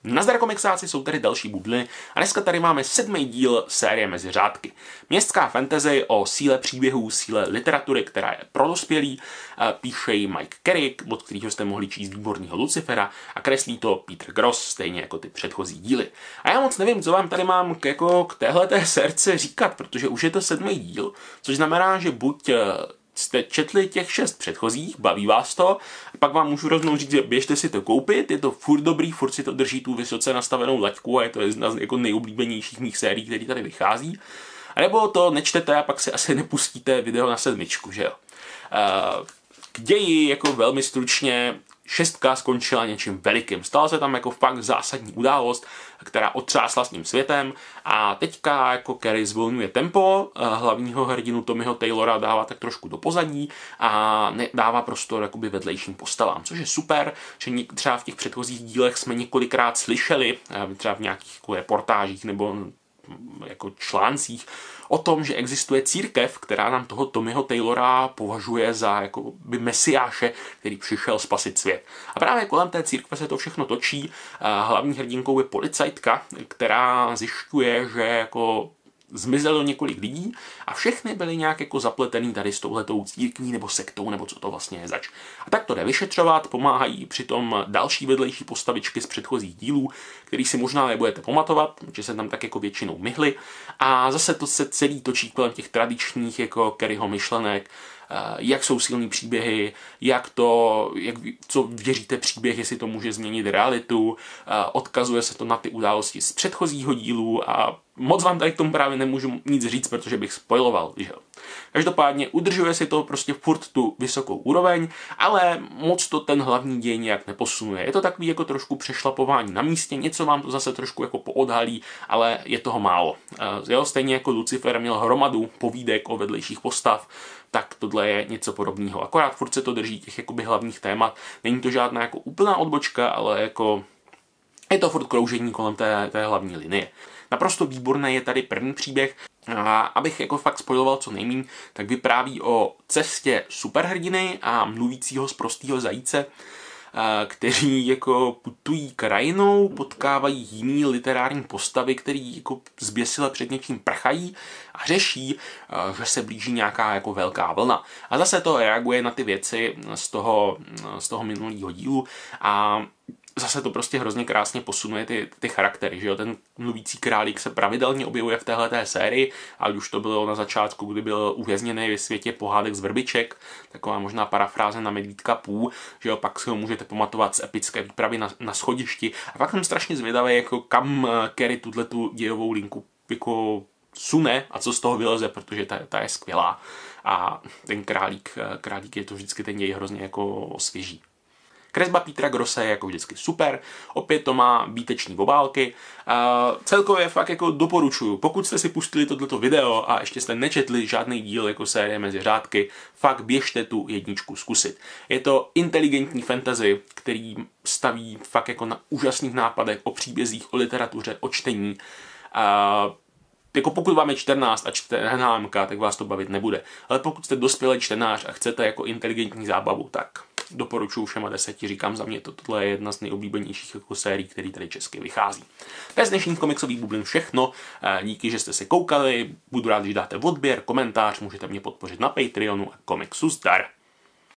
Nazdar komiksáci, jsou tady další bubliny a dneska tady máme 7. díl série Mezi řádky. Městská fantasy o síle příběhů, síle literatury, která je pro dospělý, píše ji Mike Carey, od kterého jste mohli číst výborného Lucifera, a kreslí to Peter Gross, stejně jako ty předchozí díly. A já moc nevím, co vám tady mám k téhleté sérce říkat, protože už je to 7. díl, což znamená, že buď jste četli těch 6 předchozích, baví vás to, a pak vám můžu rovnou říct, že běžte si to koupit, je to furt dobrý, furt si to drží tu vysoce nastavenou laťku a je to jedna z jako nejoblíbenějších mých sérií, které tady vychází. A nebo to nečtete a pak si asi nepustíte video na 7, že jo. K ději jako velmi stručně, 6 skončila něčím velikým. Stala se tam jako fakt zásadní událost, která otřásla s tím světem, a teďka jako Carey zvolňuje tempo, hlavního hrdinu Tommyho Taylora dává tak trošku do pozadí a dává prostor jakoby vedlejším postavám, což je super, že třeba v těch předchozích dílech jsme několikrát slyšeli, třeba v nějakých jako reportážích nebo jako článcích, o tom, že existuje církev, která nám toho Tommyho Taylora považuje za jako by mesiáše, který přišel spasit svět. A právě kolem té církve se to všechno točí. Hlavní hrdinkou je policajtka, která zjišťuje, že jako zmizelo několik lidí a všechny byly nějak jako zapletený tady s touhletou církví nebo sektou, nebo co to vlastně je zač. A tak to jde vyšetřovat, pomáhají přitom další vedlejší postavičky z předchozích dílů, který si možná nebudete pamatovat, že se tam tak jako většinou myhly. A zase to se celý točí kolem těch tradičních jako Careyho myšlenek, jak jsou silný příběhy, co věříte příběh, jestli to může změnit realitu, odkazuje se to na ty události z předchozího dílu a moc vám tady k tomu právě nemůžu nic říct, protože bych spoiloval, že jo. Každopádně udržuje si to prostě furt tu vysokou úroveň, ale moc to ten hlavní děj nějak neposunuje. Je to takový jako trošku přešlapování na místě, něco vám to zase trošku jako poodhalí, ale je toho málo. Jo, stejně jako Lucifer měl hromadu povídek o vedlejších postav, tak tohle je něco podobného. Akorát furt se to drží těch jakoby hlavních témat. Není to žádná jako úplná odbočka, ale jako je to furt kroužení kolem té hlavní linie. Naprosto výborný je tady první příběh. A abych jako fakt spoiloval co nejméně, tak vypráví o cestě superhrdiny a mluvícího sprostýho zajíce, kteří jako putují krajinou, potkávají jiný literární postavy, který jako zběsile před něčím prchají a řeší, že se blíží nějaká jako velká vlna. A zase to reaguje na ty věci z toho minulého dílu a zase to prostě hrozně krásně posunuje ty charaktery, že jo, ten mluvící králík se pravidelně objevuje v téhleté sérii, ať už to bylo na začátku, kdy byl uvězněný ve světě pohádek z vrbiček, taková možná parafráze na Medvídka Pů, že jo, pak si ho můžete pamatovat z epické výpravy na schodišti, a pak jsem strašně zvědavý, jako kam Carey tu dějovou linku jako sune a co z toho vyleze, protože ta je skvělá a ten králík je to vždycky ten děj hrozně jako osvěží. Kresba Petera Grosse je jako vždycky super, opět to má výteční obálky. Celkově fakt jako doporučuju, pokud jste si pustili tohleto video a ještě jste nečetli žádný díl jako série Mezi řádky, fakt běžte tu 1 zkusit. Je to inteligentní fantasy, který staví fakt jako na úžasných nápadech o příbězích, o literatuře, o čtení. Jako pokud vám je 14 a čtete HMK, tak vás to bavit nebude. Ale pokud jste dospělý čtenář a chcete jako inteligentní zábavu, tak doporučuji všema 10, říkám, za mě tohle je jedna z nejoblíbenějších jako sérií, který tady česky vychází. To je z dnešních komiksových bublin všechno. Díky, že jste se koukali, budu rád, když dáte odběr, komentář, můžete mě podpořit na Patreonu a komiksu zdar.